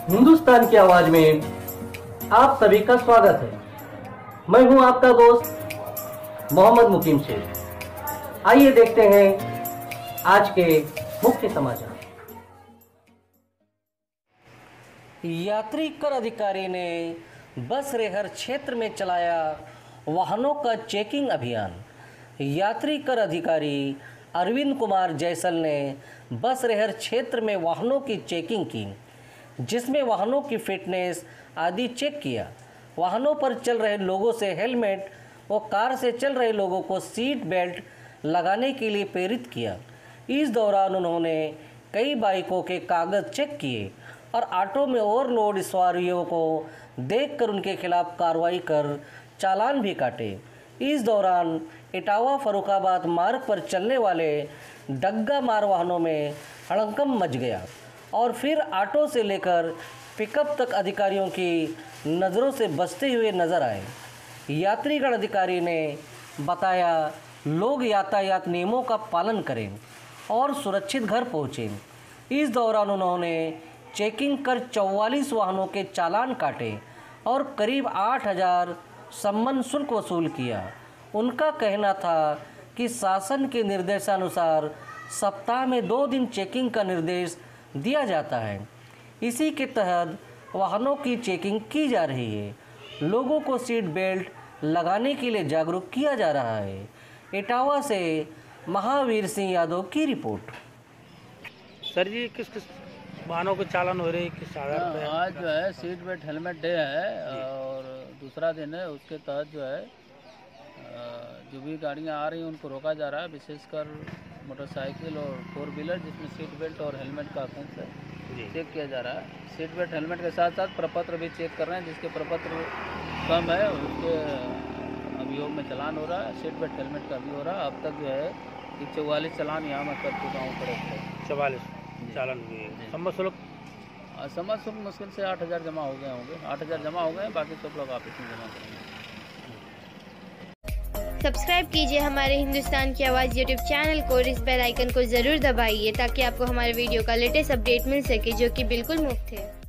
हिंदुस्तान की आवाज में आप सभी का स्वागत है। मैं हूं आपका दोस्त मोहम्मद मुकीम शेख। आइए देखते हैं आज के मुख्य समाचार। यात्री कर अधिकारी ने बस रेहर क्षेत्र में चलाया वाहनों का चेकिंग अभियान। यात्री कर अधिकारी अरविंद कुमार जैसल ने बस रेहर क्षेत्र में वाहनों की चेकिंग की, जिसमें वाहनों की फिटनेस आदि चेक किया। वाहनों पर चल रहे लोगों से हेलमेट और कार से चल रहे लोगों को सीट बेल्ट लगाने के लिए प्रेरित किया। इस दौरान उन्होंने कई बाइकों के कागज़ चेक किए और ऑटो में ओवरलोड सवारियों को देखकर उनके खिलाफ कार्रवाई कर चालान भी काटे। इस दौरान इटावा फरुखाबाद मार्ग पर चलने वाले डग्गा मार वाहनों में हड़कंप मच गया और फिर ऑटो से लेकर पिकअप तक अधिकारियों की नज़रों से बचते हुए नजर आए। यात्रीगण अधिकारी ने बताया, लोग यातायात नियमों का पालन करें और सुरक्षित घर पहुँचें। इस दौरान उन्होंने चेकिंग कर 44 वाहनों के चालान काटे और करीब 8,000 सम्मान शुल्क वसूल किया। उनका कहना था कि शासन के निर्देशानुसार सप्ताह में 2 दिन चेकिंग का निर्देश दिया जाता है। इसी के तहत वाहनों की चेकिंग की जा रही है। लोगों को सीट बेल्ट लगाने के लिए जागरूक किया जा रहा है। इटावा से महावीर सिंह यादव की रिपोर्ट। सर जी, किस किस वाहनों के चालान हो रहे हैं, किस आधार पर? आज जो है सीट बेल्ट हेलमेट डे है और दूसरा दिन है। उसके तहत जो है जो भी गाड़ियाँ आ रही हैं उनको रोका जा रहा है, विशेषकर मोटरसाइकिल और 4 व्हीलर जिसमें सीट बेल्ट और हेलमेट का अंश है, चेक किया जा रहा है। सीट बेल्ट हेलमेट के साथ साथ प्रपत्र भी चेक कर रहे हैं। जिसके प्रपत्र कम है उसके अभियोग में चालान हो रहा है। सीट बेल्ट हेलमेट का भी हो रहा है। अब तक जो है 44 चालान यहाँ मैं कर चुका हूँ। खड़े 44 चालान हुए। सम्मत शुल्क मुश्किल से 8,000 जमा हो गए होंगे। 8,000 जमा हो गए, बाकी सब लोग ऑफिस में जमा करेंगे। सब्सक्राइब कीजिए हमारे हिंदुस्तान की आवाज़ यूट्यूब चैनल को और इस बेल आइकन को ज़रूर दबाइए ताकि आपको हमारे वीडियो का लेटेस्ट अपडेट मिल सके, जो कि बिल्कुल मुफ्त है।